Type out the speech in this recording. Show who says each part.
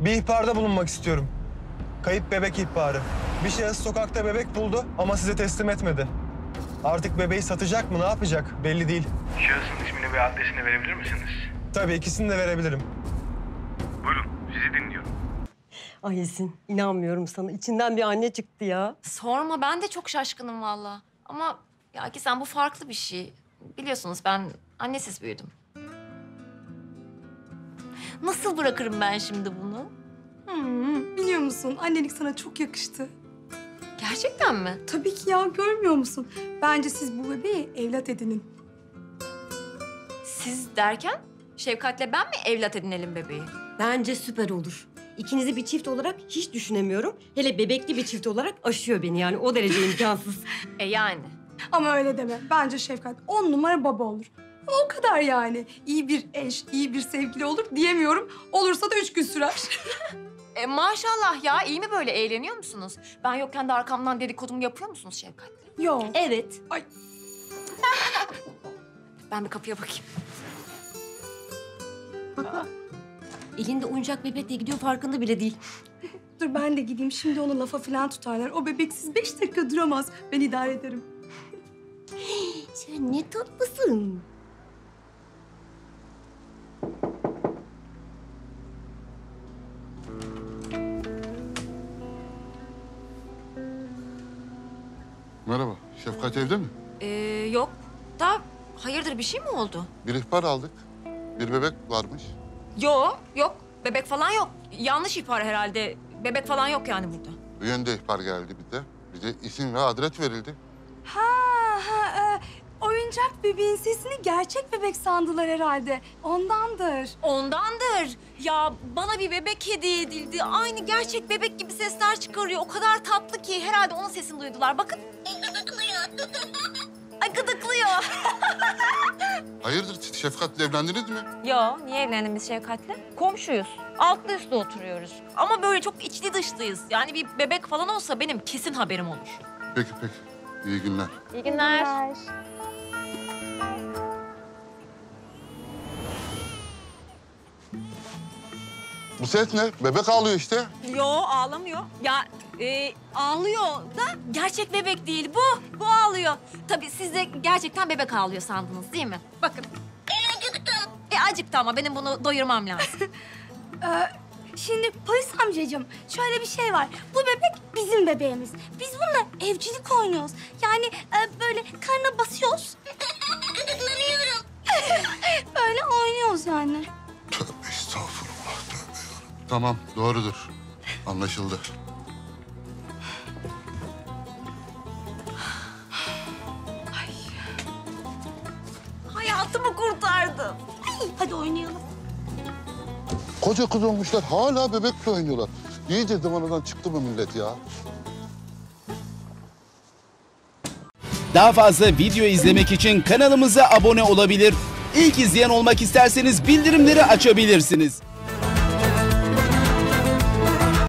Speaker 1: Bir ihbarda bulunmak istiyorum. Kayıp bebek ihbarı. Bir şahıs sokakta bebek buldu ama size teslim etmedi. Artık bebeği satacak mı, ne yapacak belli değil.
Speaker 2: Şahısın ismini ve adresini verebilir misiniz?
Speaker 1: Tabii ikisini de verebilirim.
Speaker 2: Buyurun, sizi dinliyorum.
Speaker 3: Ay Esin, inanmıyorum sana. İçinden bir anne çıktı ya.
Speaker 4: Sorma, ben de çok şaşkınım valla. Ama ya ki sen bu farklı bir şey. Biliyorsunuz ben annesiz büyüdüm. Nasıl bırakırım ben şimdi bunu?
Speaker 5: Biliyor musun? Annelik sana çok yakıştı.
Speaker 4: Gerçekten mi?
Speaker 5: Tabii ki ya, görmüyor musun? Bence siz bu bebeği evlat edinin.
Speaker 4: Siz derken Şevkat'le ben mi evlat edinelim bebeği?
Speaker 3: Bence süper olur. İkinizi bir çift olarak hiç düşünemiyorum. Hele bebekli bir çift olarak aşıyor beni yani. O derece imkansız.
Speaker 4: Yani.
Speaker 5: Ama öyle deme. Bence Şefkat 10 numara baba olur. Ama o kadar yani. İyi bir eş, iyi bir sevgili olur diyemiyorum. Olursa da 3 gün sürer.
Speaker 4: Maşallah ya, iyi mi böyle, eğleniyor musunuz? Ben yokken de arkamdan dedikodumu yapıyor musunuz Şevkat'le?
Speaker 5: Yok.
Speaker 3: Evet.
Speaker 5: Ay.
Speaker 4: Ben bir kapıya bakayım.
Speaker 3: Elinde oyuncak bebekle gidiyor, farkında bile değil.
Speaker 5: Dur ben de gideyim. Şimdi onu lafa falan tutarlar. O bebeksiz 5 dakika duramaz. Ben idare ederim.
Speaker 3: Sen ne tatlısın.
Speaker 6: Merhaba, Şefkat evde mi?
Speaker 4: Yok da hayırdır, bir şey mi oldu?
Speaker 6: Bir ihbar aldık. Bir bebek varmış.
Speaker 4: Yok. Bebek falan yok. Yanlış ihbar herhalde. Bebek falan yok yani burada.
Speaker 6: Bu yönde ihbar geldi bir de. Bize isim ve adres verildi.
Speaker 5: Oyuncak bebeğin sesini gerçek bebek sandılar herhalde. Ondandır.
Speaker 4: Ondandır. Ya bana bir bebek hediye edildi. Aynı gerçek bebek gibi sesler çıkarıyor. O kadar tatlı ki herhalde onun sesini duydular. Bakın. Ay gıdıklıyor.
Speaker 6: Hayırdır, siz Şefkat'le evlendiniz mi?
Speaker 4: Yo, niye evlendim biz Şevkat'le? Komşuyuz. Altlı üstlü oturuyoruz. Ama böyle çok içli dışlıyız. Yani bir bebek falan olsa benim kesin haberim olur.
Speaker 6: Peki. İyi günler.
Speaker 4: İyi günler.
Speaker 6: Bu ses ne? Bebek ağlıyor işte.
Speaker 4: Yo, ağlamıyor. Ya ağlıyor da gerçek bebek değil bu. Bu ağlıyor. Tabii siz de gerçekten bebek ağlıyor sandınız değil mi? Bakın. Acıktım. Acıktı ama benim bunu doyurmam lazım.
Speaker 7: Şimdi polis amcacığım şöyle bir şey var. Bu bebek bizim bebeğimiz. Biz bununla evcilik oynuyoruz. Yani böyle karnına basıyoruz. Gıdıklanıyorum. Böyle oynuyoruz yani.
Speaker 6: Tövbe estağfurullah, tövbe yarabbim. Tamam, doğrudur. Anlaşıldı.
Speaker 4: Hayatımı kurtardı.
Speaker 7: Hadi oynayalım.
Speaker 6: Koca kız olmuşlar, hala bebekle oynuyorlar. İyice zamanadan çıktı mı millet ya?
Speaker 8: Daha fazla video izlemek için kanalımıza abone olabilir. İlk izleyen olmak isterseniz bildirimleri açabilirsiniz.